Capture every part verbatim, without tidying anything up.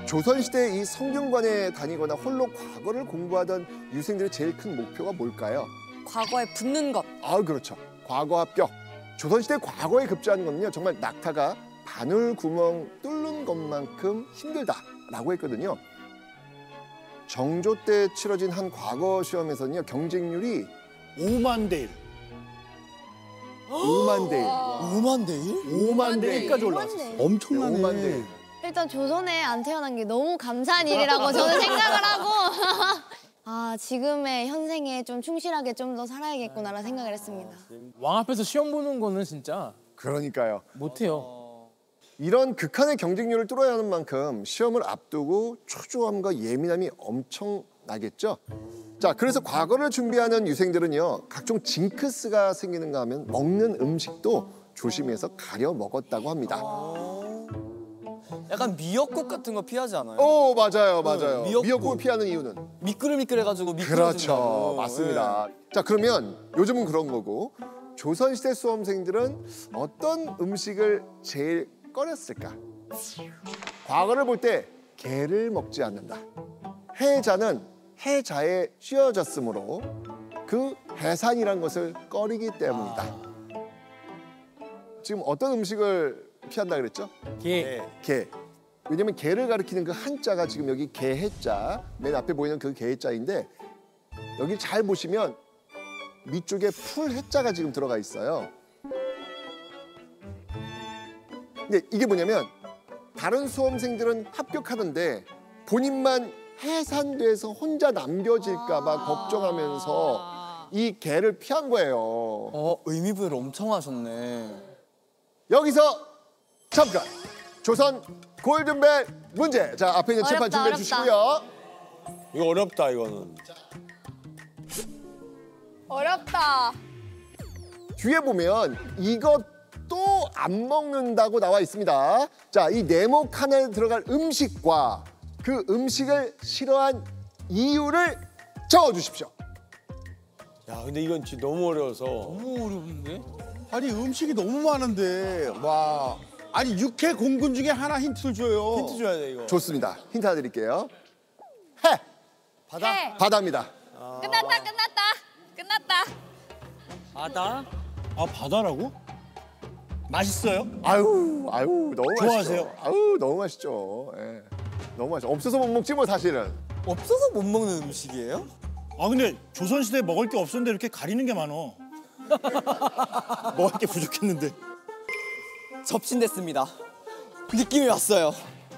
조선시대 이 성균관에 다니거나 홀로 과거를 공부하던 유생들의 제일 큰 목표가 뭘까요? 과거에 붙는 것. 아, 그렇죠. 과거 합격. 조선시대 과거에 급제하는 거는요, 정말 낙타가 바늘 구멍 뚫는 것만큼 힘들다라고 했거든요. 정조 때 치러진 한 과거 시험에서는요, 경쟁률이 오만 대 일. 오만 대 일. 오만 대 일? 오만 대 일까지 올라왔어요. 엄청나네. 오만 대 일. 일단 조선에 안 태어난 게 너무 감사한 일이라고 저는 생각을 하고 아 지금의 현생에 좀 충실하게 좀 더 살아야겠구나라는 생각을 했습니다. 왕 앞에서 시험 보는 거는 진짜 그러니까요. 못해요. 이런 극한의 경쟁률을 뚫어야 하는 만큼 시험을 앞두고 초조함과 예민함이 엄청나겠죠. 자, 그래서 과거를 준비하는 유생들은요, 각종 징크스가 생기는가 하면 먹는 음식도 조심해서 가려 먹었다고 합니다. 약간 미역국 같은 거 피하지 않아요? 오, 맞아요, 맞아요. 미역국. 미역국을 피하는 이유는? 미끌미끌해가지고 미끄러진다고. 그렇죠, 맞습니다. 네. 자, 그러면 요즘은 그런 거고 조선시대 수험생들은 어떤 음식을 제일 꺼렸을까? 과거를 볼 때 게를 먹지 않는다. 해자는 해자에 씌어졌으므로 그 해산이란 것을 꺼리기 때문이다. 지금 어떤 음식을 피한다 그랬죠? 게. 게. 왜냐면 게를 가리키는 그 한자가 지금 여기 게해자, 맨 앞에 보이는 그 게해자인데 여기 잘 보시면 밑쪽에 풀해자가 지금 들어가 있어요. 근데 이게 뭐냐면 다른 수험생들은 합격하던데 본인만 해산돼서 혼자 남겨질까 봐 아 걱정하면서 이 게를 피한 거예요. 어, 의미부여를 엄청 하셨네. 여기서 잠깐! 조선 골든벨 문제. 자, 앞에 있는 칠판 어렵다, 준비해 어렵다. 주시고요. 이거 어렵다, 이거는. 어렵다. 뒤에 보면 이것도 안 먹는다고 나와 있습니다. 자, 이 네모 칸에 들어갈 음식과 그 음식을 싫어한 이유를 적어주십시오. 야, 근데 이건 진짜 너무 어려워서. 너무 어려운데? 아니 음식이 너무 많은데 와 아니 육회 공군 중에 하나 힌트를 줘요. 힌트 줘야 돼, 이거. 좋습니다. 힌트 하나 드릴게요. 해! 바다. 해. 바다입니다. 아. 끝났다, 끝났다, 끝났다. 바다? 아, 바다라고? 맛있어요? 아유, 아유, 너무 좋아하세요? 맛있죠. 아유, 너무 맛있죠. 예. 너무 맛있어. 없어서 못 먹지 뭐 사실은. 없어서 못 먹는 음식이에요? 아, 근데 조선시대에 먹을 게 없었는데 이렇게 가리는 게 많어. 먹을 게 부족했는데. 접신됐습니다. 느낌이 왔어요.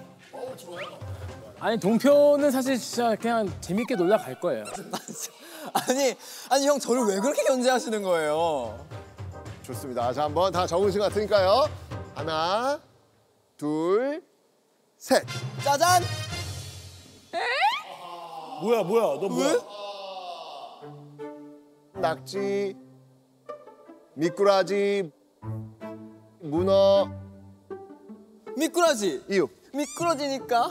아니 동표는 사실 진짜 그냥 재밌게 놀다 갈 거예요. 아니, 아니 형 저를 왜 그렇게 견제하시는 거예요? 좋습니다. 자, 한번 다 적으신 것 같으니까요. 하나, 둘, 셋. 짜잔! 뭐야, 뭐야, 너 뭐야? 낙지, 미꾸라지, 문어. 미꾸라지! 이유. 미꾸러지니까?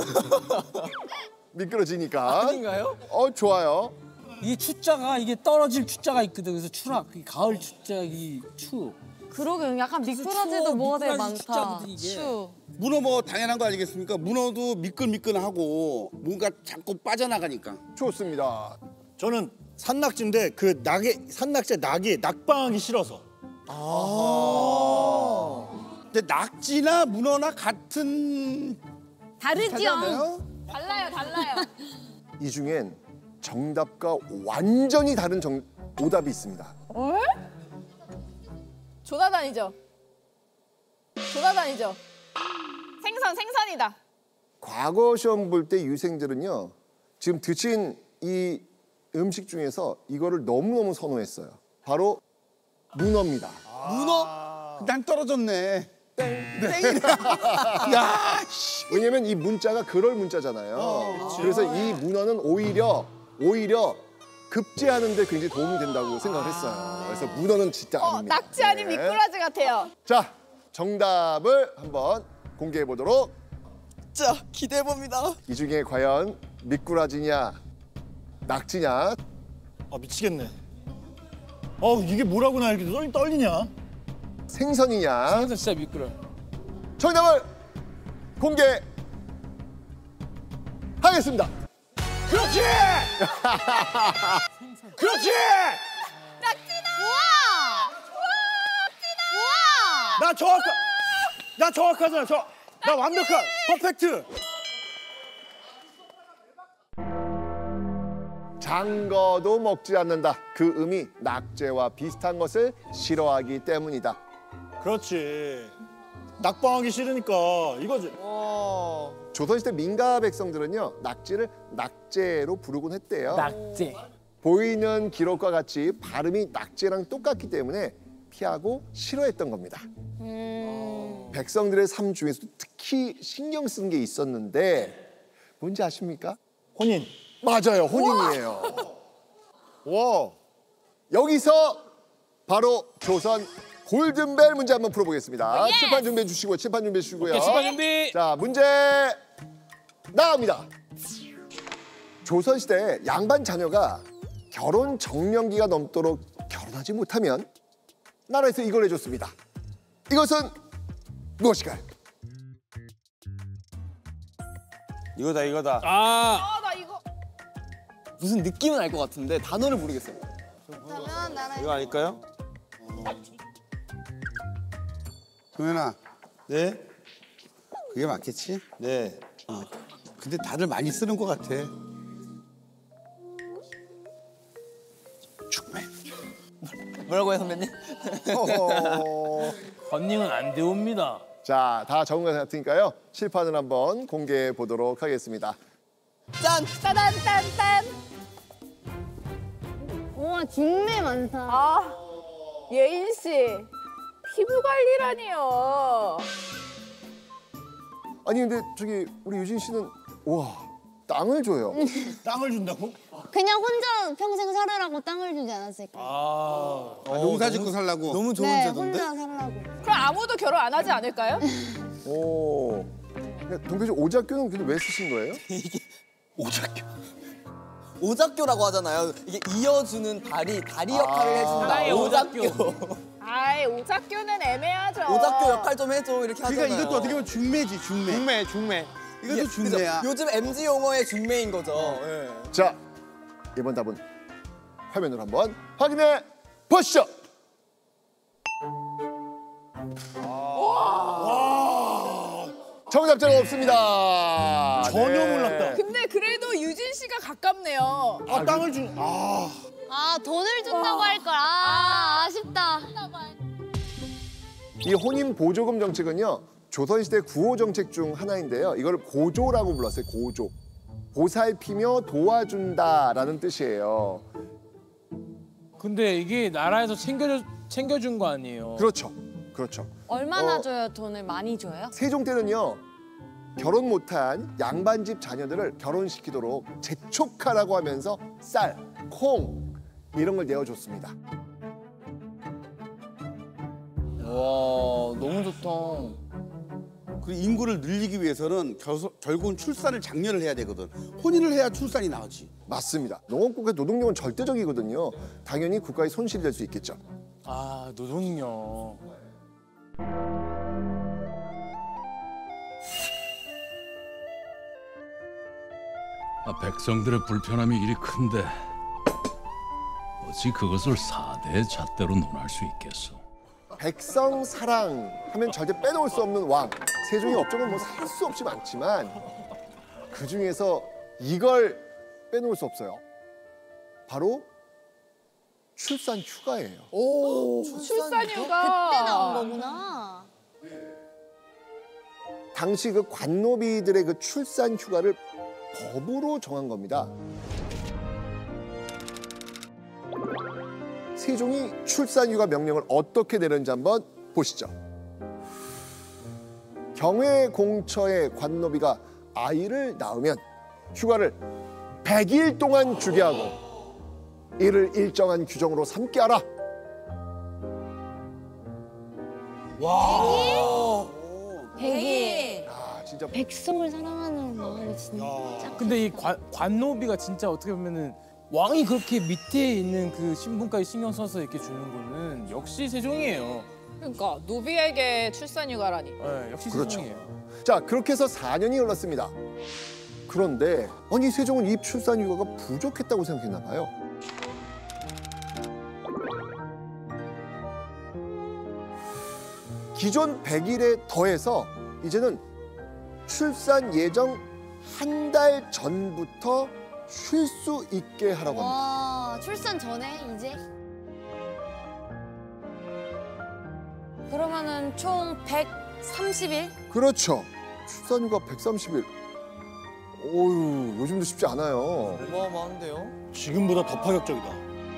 미끄러지니까. 아닌가요? 어, 좋아요. 이게 추자가 이게 떨어질 추자가 있거든. 그래서 추락, 이 가을 추자, 이 추. 그러게 약간 미꾸라지도 추워, 뭐가 되게 미꾸라지 많다. 추자거든, 이게. 추. 문어 뭐 당연한 거 아니겠습니까? 문어도 미끈미끈하고 뭔가 자꾸 빠져나가니까. 좋습니다. 저는 산낙지인데 그 낙에 산낙지에 낙이 낙방하기 싫어서. 아. 근데 낙지나 문어나 같은 다르죠? 달라요, 달라요. 이 중엔 정답과 완전히 다른 정, 오답이 있습니다. 조다단이죠. 조다단이죠. 생선, 생선이다. 과거 시험 볼 때 유생들은요. 지금 드신 이 음식 중에서 이거를 너무너무 선호했어요. 바로 문어입니다. 문어? 난 떨어졌네. 땡이네. 야, 씨. 왜냐면 이 문자가 그럴 문자잖아요. 그래서 이 문어는 오히려 오히려 급제하는 데 굉장히 도움이 된다고 생각을 했어요. 그래서 문어는 진짜 어, 아닙니다. 낙지 아닌 네. 미꾸라지 같아요. 자, 정답을 한번 공개해 보도록. 자, 기대해봅니다. 이 중에 과연 미꾸라지냐, 낙지냐? 아, 미치겠네. 어, 이게 뭐라고 나 이렇게 떨, 떨리냐? 생선이냐? 생선 진짜 미끄러. 정답을 공개 하겠습니다. 그렇지! 그렇지! 나 정확하. 나 정확하잖아. 저. 나 완벽한 퍼펙트. 장거도 먹지 않는다. 그 의미 낙제와 비슷한 것을 싫어하기 때문이다. 그렇지. 낙방하기 싫으니까 이거지. 조선시대 민가 백성들은요 낙지를 낙제로 부르곤 했대요. 낙제. 보이는 기록과 같이 발음이 낙제랑 똑같기 때문에 피하고 싫어했던 겁니다. 음. 백성들의 삶 중에서도 특히 신경 쓴 게 있었는데 뭔지 아십니까? 혼인. 맞아요, 혼인이에요. 와, 여기서 바로 조선 골든벨 문제 한번 풀어보겠습니다. 칠판 준비해 주시고요. 칠판 준비해 주시고요. 오케이, 칠판 준비. 자, 문제 나갑니다. 조선시대 양반 자녀가 결혼 정년기가 넘도록 결혼하지 못하면 나라에서 이걸 해줬습니다. 이것은 무엇일까요? 이거다 이거다. 아, 아, 나 이거. 무슨 느낌은 알 것 같은데 단어를 모르겠어요. 그러면 나는 이거 아닐까요? 동현아, 네. 그게 맞겠지? 네. 어. 근데 다들 많이 쓰는 것 같아. 죽매. 뭐라고요 선배님? 어허. 건닝은 안 되옵니다. 자, 다 적은 것 같으니까요. 칠판을 한번 공개해 보도록 하겠습니다. 짠! 따단, 딴, 딴. 우와 중매 많다. 아, 예인 씨. 피부 관리라니요. 아니 근데 저기 우리 유진 씨는 와 땅을 줘요. 땅을 준다고? 그냥 혼자 평생 살으라고 땅을 주지 않았을까? 아, 아, 농사 짓고 살라고. 너무 좋은 네, 제도인데? 혼자 살라고. 그럼 아무도 결혼 안 하지 않을까요? 오. 동표 씨 오작교는 근데 왜 쓰신 거예요? 오작교. 오작교라고 하잖아요. 이게 이어주는 다리, 다리 역할을 해준다. 하나의 오작교. 아이, 오작교는 애매하죠. 오작교 역할 좀 해줘 이렇게 하잖아요. 그러니까 이것도 어떻게 보면 중매지, 중매. 중매 중매. 이것도 이게- 중매야. 그죠? 요즘 엠지 용어의 중매인 거죠. 예. 자, 이번 답은 화면으로 한번 확인해 보시죠. 정답자가 없습니다. 전혀 네. 몰랐다. 근데 그래도 유진 씨가 가깝네요. 아, 땅을 준. 아. 아 돈을 준다고 할 걸. 아 아쉽다. 이 혼인 보조금 정책은요 조선시대 구호 정책 중 하나인데요. 이걸 고조라고 불렀어요. 고조. 보살피며 도와준다라는 뜻이에요. 근데 이게 나라에서 챙겨 챙겨준 거 아니에요? 그렇죠. 그렇죠. 얼마나 어. 줘요? 돈을 많이 줘요? 세종 때는요 결혼 못한 양반집 자녀들을 결혼시키도록 재촉하라고 하면서 쌀, 콩 이런 걸 내어줬습니다. 와 너무 좋다. 그 인구를 늘리기 위해서는 결서, 결국은 출산을 장려를 해야 되거든. 혼인을 해야 출산이 나오지. 맞습니다. 농업국의 노동력은 절대적이거든요. 당연히 국가의 손실이 될 수 있겠죠. 아, 노동력. 아, 백성들의 불편함이 이리 큰데 어찌 그것을 사대의 잣대로 논할 수 있겠어? 백성 사랑 하면 절대 빼놓을 수 없는 왕. 세종의 업적은 뭐 살 수 없이 많지만 그 중에서 이걸 빼놓을 수 없어요. 바로 출산 휴가예요. 오 출산휴가. 그때 나온 거구나. 당시 그 관노비들의 그 출산 휴가를 법으로 정한 겁니다. 세종이 출산 휴가 명령을 어떻게 내렸는지 한번 보시죠. 경외 공처의 관노비가 아이를 낳으면 휴가를 백 일 동안 주게 하고 이를 일정한 규정으로 삼게 하라. 백일. 아, 진짜 백성을 사랑하는 마음이 진짜. 근데 이 관, 관노비가 진짜 어떻게 보면은 왕이 그렇게 밑에 있는 그 신분까지 신경 써서 이렇게 주는 거는 역시 세종이에요. 그러니까 노비에게 출산휴가라니. 네, 역시 그렇죠. 세종이에요. 자, 그렇게 해서 사 년이 흘렀습니다. 그 그런데 아니 세종은 이 출산 휴가가 부족했다고 생각했나 봐요. 기존 백 일에 더해서 이제는 출산 예정 한 달 전부터 쉴 수 있게 하라고 합니다. 와, 출산 전에 이제? 그러면은 총 백삼십 일? 그렇죠. 출산 휴가 백삼십 일. 오유, 요즘도 쉽지 않아요. 어마어마한데요? 지금보다 더 파격적이다.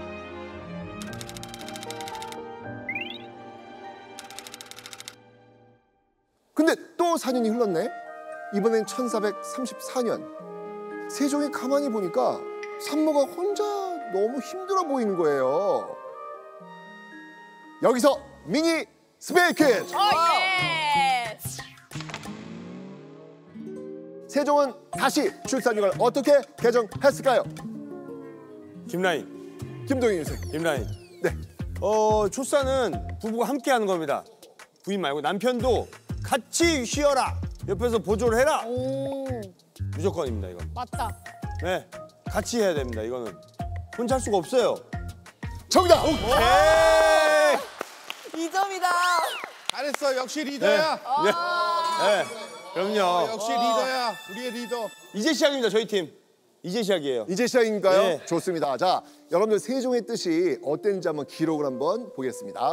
근데 또 사 년이 흘렀네. 이번엔 천사백삼십사 년. 세종이 가만히 보니까 산모가 혼자 너무 힘들어 보이는 거예요. 여기서 미니 스페일 퀴즈. 어, 예. 세종은 다시 출산 휴가를 어떻게 개정했을까요? 김라인, 김동인 선생. 김라인. 네. 어, 출산은 부부가 함께 하는 겁니다. 부인 말고 남편도 같이 쉬어라. 옆에서 보조를 해라. 오, 무조건입니다, 이건. 맞다. 네, 같이 해야 됩니다, 이거는. 혼자 할 수가 없어요. 정답. 오케이. 이 점이다. 잘했어. 역시 리더야. 네. 네. 그럼요. 역시 리더야. 우리의 리더. 이제 시작입니다, 저희 팀. 이제 시작이에요. 이제 시작인가요? 네. 좋습니다. 자, 여러분들 세종의 뜻이 어땠는지 한번 기록을 한번 보겠습니다.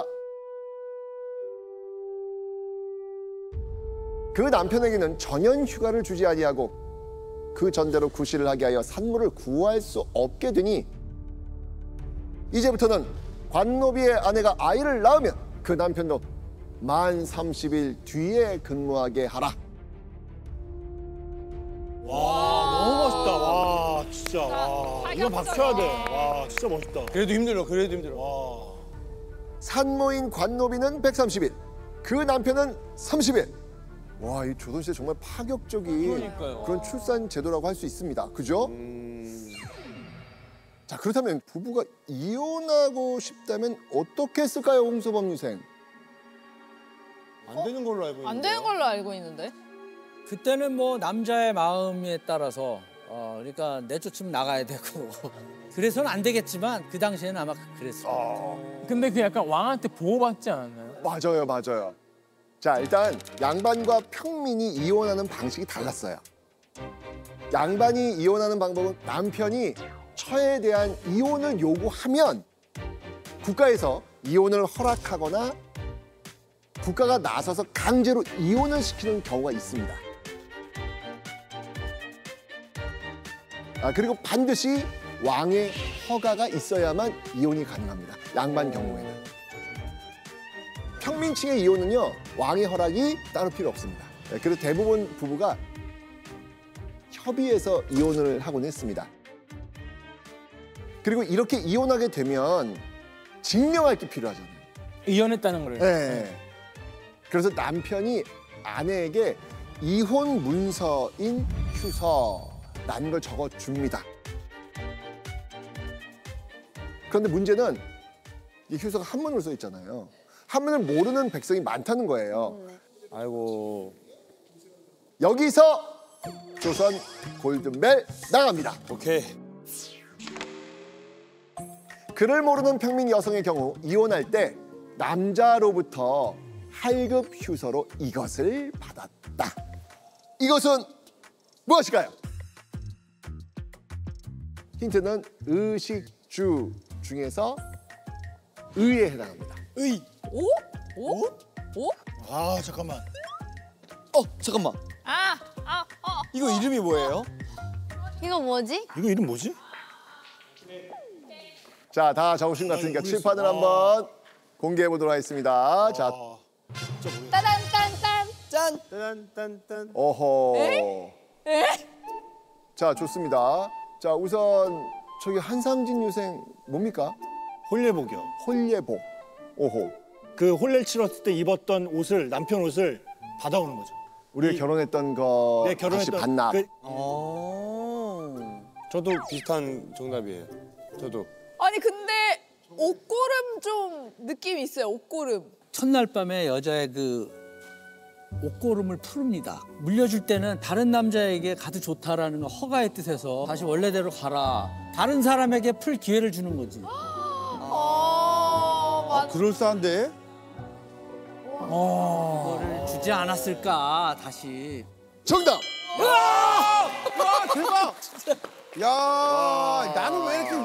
그 남편에게는 전년 휴가를 주지 아니하고 그 전대로 구실을 하게 하여 산모를 구할 수 없게 되니 이제부터는 관노비의 아내가 아이를 낳으면 그 남편도 만 삼십 일 뒤에 근무하게 하라. 와, 너무 멋있다. 와, 진짜. 와, 이거 박수 쳐야 돼. 와, 진짜 멋있다. 그래도 힘들어, 그래도 힘들어. 와. 산모인 관노비는 백삼십 일, 그 남편은 삼십 일. 와, 이 조선시대 정말 파격적인 그러니까요. 그런 출산 제도라고 할 수 있습니다. 그죠? 음... 자, 그렇다면 부부가 이혼하고 싶다면 어떻게 했을까요, 홍서범 유생? 안 되는 걸로 알고 있는데. 안 되는 걸로 알고 있는데. 그때는 뭐 남자의 마음에 따라서 어 그러니까 내쫓으면 나가야 되고 그래서는 안 되겠지만 그 당시에는 아마 그랬어요. 아, 근데 그 약간 왕한테 보호받지 않았나요? 맞아요, 맞아요. 자, 일단 양반과 평민이 이혼하는 방식이 달랐어요. 양반이 이혼하는 방법은 남편이 처에 대한 이혼을 요구하면 국가에서 이혼을 허락하거나 국가가 나서서 강제로 이혼을 시키는 경우가 있습니다. 아, 그리고 반드시 왕의 허가가 있어야만 이혼이 가능합니다. 양반 경우에는. 평민층의 이혼은요, 왕의 허락이 따로 필요 없습니다. 네, 그래서 대부분 부부가 협의해서 이혼을 하곤 했습니다. 그리고 이렇게 이혼하게 되면 증명할 게 필요하잖아요. 이혼했다는 걸. 네. 그래서 남편이 아내에게 이혼 문서인 휴서라는 걸 적어줍니다. 그런데 문제는 이 휴서가 한문으로 써 있잖아요. 한문을 모르는 백성이 많다는 거예요. 아이고. 여기서 조선 골든벨 나갑니다. 오케이. 글을 모르는 평민 여성의 경우 이혼할 때 남자로부터 할급 휴서로 이것을 받았다. 이것은 무엇일까요? 힌트는 의식주 중에서 의에 해당합니다. 의. 오? 오? 오? 아, 잠깐만. 어, 잠깐만. 아, 아, 어. 이거 이름이 뭐예요? 이거 뭐지? 이거 이름 뭐지? 자, 다 적으신 것 같으니까 아, 이거 칠판을 있어. 한번 공개해 보도록 하겠습니다. 자, 아, 진짜 모르겠다. 따단, 딴, 짠. 딴, 딴, 딴. 어허. 에? 자, 좋습니다. 자, 우선 저기 한상진 유생 뭡니까? 홀례복이요. 홀예복. 오호. 그 홀례를 치렀을 때 입었던 옷을 남편 옷을 받아오는 거죠. 우리가 이- 결혼했던 거 네, 다시 결혼했던 반납. 그, 어. 저도 비슷한 정답이에요. 저도. 아니 근데 옷고름 좀 느낌이 있어요. 옷고름. 첫날 밤에 여자의 그 옷고름을 푸릅니다. 물려줄 때는 다른 남자에게 가도 좋다라는 거 허가의 뜻에서 다시 원래대로 가라. 다른 사람에게 풀 기회를 주는 거지. 어, 맞아. 그럴싸한데? 어, 이거를 주지 않았을까 다시. 정답. 와 대박! 야 나는 왜 이렇게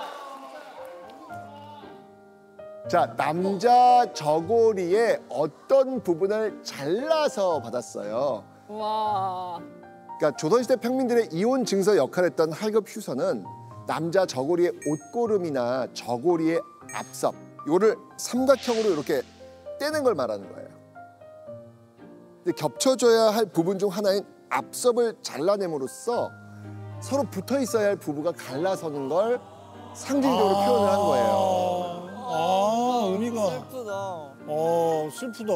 자, 남자 저고리의 어떤 부분을 잘라서 받았어요. 와. 그러니까 조선시대 평민들의 이혼 증서 역할을 했던 할급 휴서는 남자 저고리의 옷고름이나 저고리의 앞섭 이거를 삼각형으로 이렇게 떼는 걸 말하는 거예요. 근데 겹쳐져야 할 부분 중 하나인 앞섭을 잘라냄으로써 서로 붙어 있어야 할 부부가 갈라서는 걸 상징적으로 아 표현을 한 거예요. 아, 의미가. 슬프다. 어, 슬프다.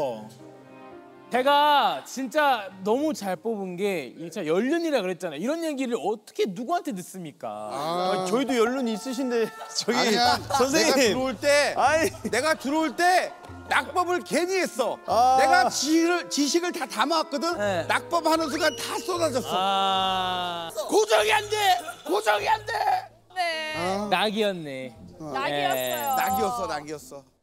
제가 진짜 너무 잘 뽑은 게 진짜 연륜이라 그랬잖아요. 이런 얘기를 어떻게 누구한테 듣습니까? 아, 저희도 연륜 있으신데 저기 아니야 선생님. 내가 들어올 때 아니. 내가 들어올 때 낙법을 괜히 했어. 아. 내가 지식을, 지식을 다 담아왔거든. 네. 낙법 하는 순간 다 쏟아졌어. 아 고정이 안 돼. 고정이 안 돼. 네. 낙이었네. 낙이었어요. 낙이었어 낙이었어.